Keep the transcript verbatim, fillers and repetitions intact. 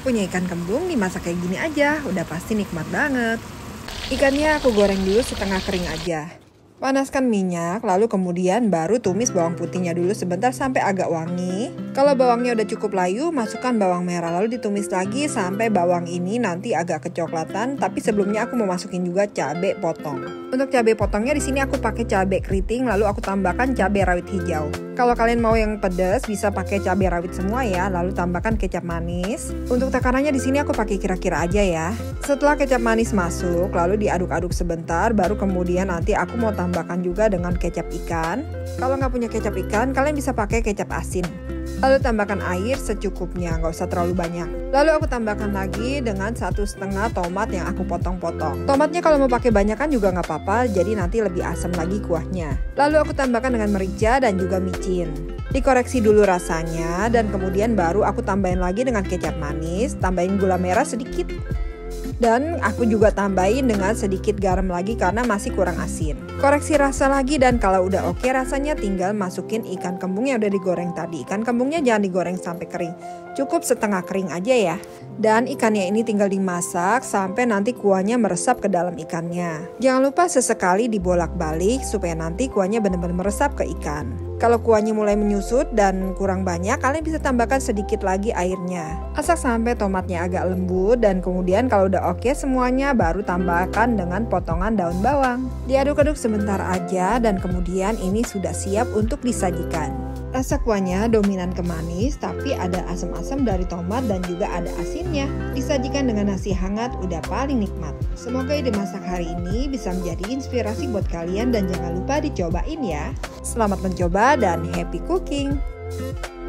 Punya ikan kembung dimasak kayak gini aja, udah pasti nikmat banget. Ikannya aku goreng dulu setengah kering aja. Panaskan minyak, lalu kemudian baru tumis bawang putihnya dulu sebentar sampai agak wangi. Kalau bawangnya udah cukup layu, masukkan bawang merah lalu ditumis lagi sampai bawang ini nanti agak kecoklatan. Tapi sebelumnya aku mau masukin juga cabai potong. Untuk cabai potongnya di sini aku pakai cabai keriting, lalu aku tambahkan cabai rawit hijau. Kalau kalian mau yang pedas bisa pakai cabai rawit semua ya, lalu tambahkan kecap manis. Untuk takarannya di sini aku pakai kira-kira aja ya. Setelah kecap manis masuk, lalu diaduk-aduk sebentar, baru kemudian nanti aku mau tambahkan juga dengan kecap ikan. Kalau nggak punya kecap ikan, kalian bisa pakai kecap asin. Lalu tambahkan air secukupnya, nggak usah terlalu banyak. Lalu aku tambahkan lagi dengan satu setengah tomat yang aku potong-potong. Tomatnya kalau mau pakai banyak kan juga nggak apa-apa, jadi nanti lebih asam lagi kuahnya. Lalu aku tambahkan dengan merica dan juga micin. Dikoreksi dulu rasanya dan kemudian baru aku tambahin lagi dengan kecap manis, tambahin gula merah sedikit. Dan aku juga tambahin dengan sedikit garam lagi karena masih kurang asin. Koreksi rasa lagi dan kalau udah oke rasanya tinggal masukin ikan kembung yang udah digoreng tadi. Ikan kembungnya jangan digoreng sampai kering, cukup setengah kering aja ya. Dan ikannya ini tinggal dimasak sampai nanti kuahnya meresap ke dalam ikannya. Jangan lupa sesekali dibolak-balik supaya nanti kuahnya benar-benar meresap ke ikan. Kalau kuahnya mulai menyusut dan kurang banyak, kalian bisa tambahkan sedikit lagi airnya. Masak sampai tomatnya agak lembut dan kemudian kalau udah oke semuanya baru tambahkan dengan potongan daun bawang. Diaduk-aduk sebentar aja dan kemudian ini sudah siap untuk disajikan. Rasa kuahnya dominan ke manis tapi ada asam-asam dari tomat dan juga ada asinnya. Disajikan dengan nasi hangat udah paling nikmat. Semoga ide masak hari ini bisa menjadi inspirasi buat kalian dan jangan lupa dicobain ya. Selamat mencoba dan happy cooking!